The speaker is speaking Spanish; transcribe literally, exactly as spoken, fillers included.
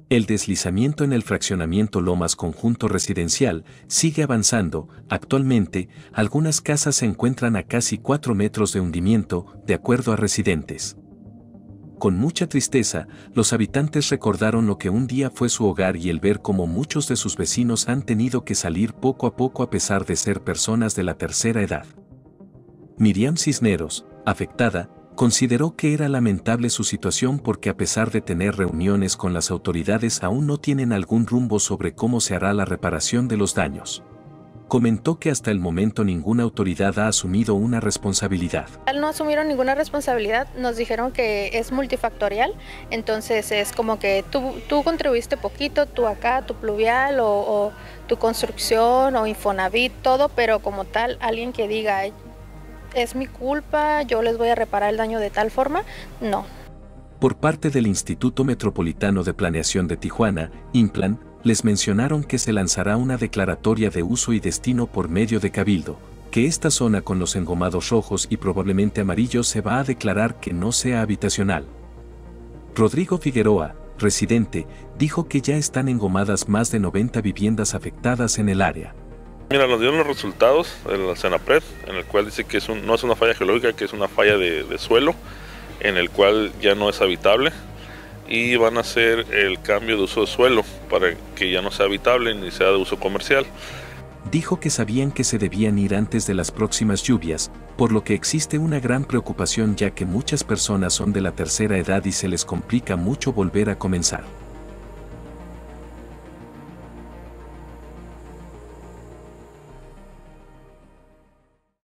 El deslizamiento en el fraccionamiento Lomas Conjunto Residencial sigue avanzando. Actualmente, algunas casas se encuentran a casi cuatro metros de hundimiento, de acuerdo a residentes. Con mucha tristeza, los habitantes recordaron lo que un día fue su hogar y el ver cómo muchos de sus vecinos han tenido que salir poco a poco a pesar de ser personas de la tercera edad. Miriam Cisneros, afectada, consideró que era lamentable su situación porque a pesar de tener reuniones con las autoridades aún no tienen algún rumbo sobre cómo se hará la reparación de los daños. Comentó que hasta el momento ninguna autoridad ha asumido una responsabilidad. No asumieron ninguna responsabilidad, nos dijeron que es multifactorial, entonces es como que tú, tú contribuiste poquito, tú acá, tu pluvial o, o tu construcción o Infonavit, todo, pero como tal, alguien que diga, es mi culpa, yo les voy a reparar el daño de tal forma, no. Por parte del Instituto Metropolitano de Planeación de Tijuana, IMPLAN, les mencionaron que se lanzará una declaratoria de uso y destino por medio de Cabildo, que esta zona con los engomados rojos y probablemente amarillos se va a declarar que no sea habitacional. Rodrigo Figueroa, residente, dijo que ya están engomadas más de noventa viviendas afectadas en el área. Mira, nos dieron los resultados del Senapred, en el cual dice que es un, no es una falla geológica, que es una falla de, de suelo, en el cual ya no es habitable. Y van a hacer el cambio de uso de suelo para que ya no sea habitable ni sea de uso comercial. Dijo que sabían que se debían ir antes de las próximas lluvias, por lo que existe una gran preocupación ya que muchas personas son de la tercera edad y se les complica mucho volver a comenzar.